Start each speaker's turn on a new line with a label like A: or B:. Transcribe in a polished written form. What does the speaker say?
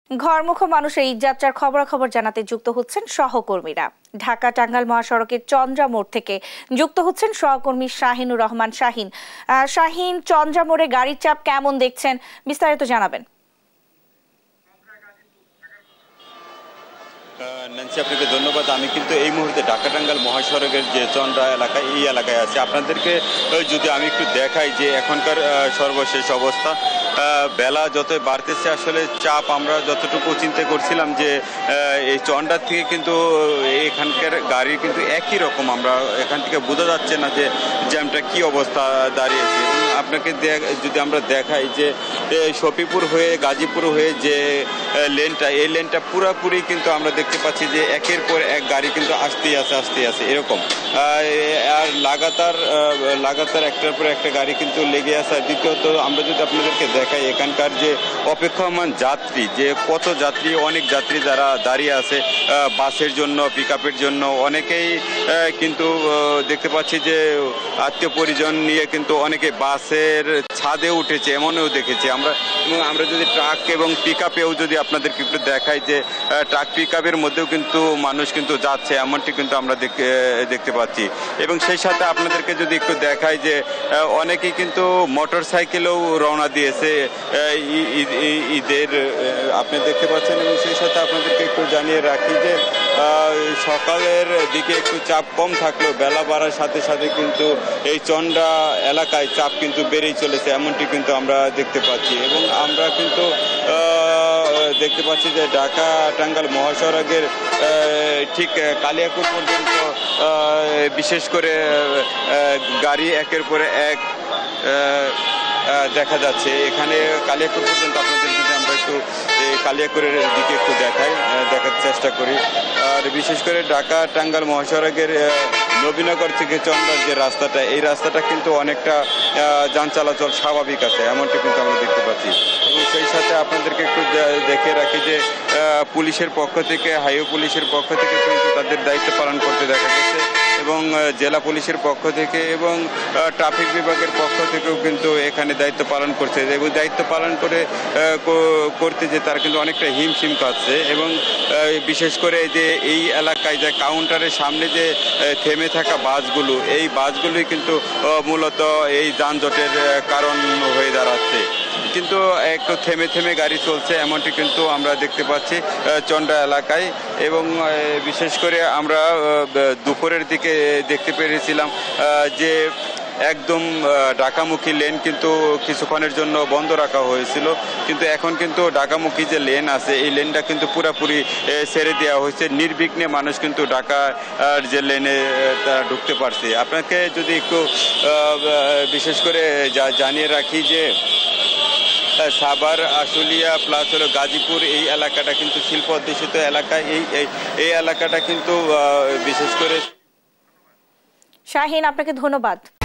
A: ঘরমুখ মানুষের ঈদ যাত্রার খবরাখবর জানাতে যুক্ত হচ্ছেন সহকর্মীরা। ঢাকা টাঙ্গাইল মহাসড়কের চন্দ্রা মোড় থেকে যুক্ত হচ্ছেন সহকর্মী শাহিনুর রহমান শাহিন। শাহিন, চন্দ্রা মোড়ে গাড়ির চাপ কেমন দেখছেন, বিস্তারিত জানাবেন।
B: নান্সি, আপনাকে ধন্যবাদ। আমি কিন্তু এই মুহূর্তে ঢাকা টাঙ্গাইল মহাসড়কের যে চন্দ্রা এলাকা, এই এলাকায় আছি। আপনাদেরকে যদি আমি একটু দেখাই যে এখনকার সর্বশেষ অবস্থা, বেলা যতই বাড়তেছে আসলে চাপ আমরা যতটুকু চিন্তা করছিলাম যে এই চন্দ্রার থেকে কিন্তু এখানকার গাড়ি কিন্তু একই রকম, আমরা এখান থেকে বোঝা যাচ্ছে না যে জ্যামটা কি অবস্থা দাঁড়িয়েছে। আপনাকে যদি আমরা দেখাই যে শফিপুর হয়ে গাজীপুর হয়ে যে লেনটা, এই লেনটা পুরোপুরি কিন্তু আমরা দেখতে পাচ্ছি যে একের পর এক গাড়ি কিন্তু আসতেই আছে এরকম। আর লাগাতার একটার পর একটা গাড়ি কিন্তু লেগে আছে। আর দ্বিতীয়ত আমরা যদি আপনাদেরকে দেখাই এখানকার যে অপেক্ষমান যাত্রী, যে কত যাত্রী, অনেক যাত্রী যারা দাঁড়িয়ে আছে বাসের জন্য, পিক আপের জন্য, অনেকেই কিন্তু দেখতে পাচ্ছি যে আত্মীয় পরিজন নিয়ে কিন্তু অনেকে বাসের ছাদে উঠেছে, এমনও দেখেছি আমরা। এবং আমরা যদি ট্রাক এবং পিক আপেও যদি আপনাদেরকে একটু দেখাই যে ট্রাক পিক আপের মধ্যেও কিন্তু মানুষ কিন্তু যাচ্ছে, এমনটি কিন্তু আমরা দেখতে পাচ্ছি। এবং সেই সাথে আপনাদেরকে যদি একটু দেখাই যে অনেকেই কিন্তু মোটর সাইকেলেও রওনা দিয়েছে ঈদের, আপনি দেখতে পাচ্ছেন। এবং সেই সাথে আপনাদেরকে একটু জানিয়ে রাখি যে সকালের দিকে একটু চাপ কম থাকলেও বেলা বাড়ার সাথে সাথে কিন্তু এই চন্দ্রা এলাকায় চাপ কিন্তু বেড়েই চলেছে, এমনটি কিন্তু আমরা দেখতে পাচ্ছি। এবং আমরা কিন্তু দেখতে পাচ্ছি যে ঢাকা টাঙ্গাইল মহাসড়কের ঠিক কালিয়াকৈর পর্যন্ত বিশেষ করে গাড়ি একের পরে এক দেখা যাচ্ছে। এখানে কালিয়াকৈর পর্যন্ত আপনাদের যদি আমরা একটু কালিয়াকৈরের দিকে একটু দেখার চেষ্টা করি। আর বিশেষ করে ঢাকা টাঙ্গাইল মহাসড়কের নবীনগর থেকে চন্দ্রার যে রাস্তাটা, এই রাস্তাটা কিন্তু অনেকটা যান চলাচল স্বাভাবিক আছে, এমনটি কিন্তু আমরা দেখতে পাচ্ছি। এবং সেই সাথে আপনাদেরকে একটু দেখে রাখি যে পুলিশের পক্ষ থেকে, হাইওয়ে পুলিশের পক্ষ থেকে কিন্তু তাদের দায়িত্ব পালন করতে দেখা গেছে। এবং জেলা পুলিশের পক্ষ থেকে এবং ট্রাফিক বিভাগের পক্ষ থেকেও কিন্তু এখানে দায়িত্ব পালন করছে। এবং দায়িত্ব পালন করতে যে তারা কিন্তু অনেকটা হিমশিম খাচ্ছে। এবং বিশেষ করে যে এই এলাকায় যে কাউন্টারের সামনে যে থেমে থাকা বাসগুলো, এই বাসগুলোই কিন্তু মূলত এই যানজটের কারণ হয়ে দাঁড়াচ্ছে। কিন্তু একটু থেমে থেমে গাড়ি চলছে, এমনটি কিন্তু আমরা দেখতে পাচ্ছি চন্দ্রা এলাকায়। এবং বিশেষ করে আমরা দুপুরের দিকে দেখতে পেরেছিলাম যে একদম ঢাকামুখী লেন কিন্তু কিছুক্ষণের জন্য বন্ধ রাখা হয়েছিল, কিন্তু এখন কিন্তু ঢাকামুখী যে লেন আছে, এই লেনটা কিন্তু পুরোপুরি ছেড়ে দেওয়া হয়েছে। নির্বিঘ্নে মানুষ কিন্তু ঢাকার যে লেনে তারা ঢুকতে পারছে। আপনাকে যদি একটু বিশেষ করে জানিয়ে রাখি যে সাভার, আশুলিয়া প্লাস হলো গাজীপুর, এই এলাকাটা কিন্তু শিল্প অধ্যুষিত এলাকা। এই এলাকাটা কিন্তু বিশেষ করে।
A: শাহিন, আপনাকে ধন্যবাদ।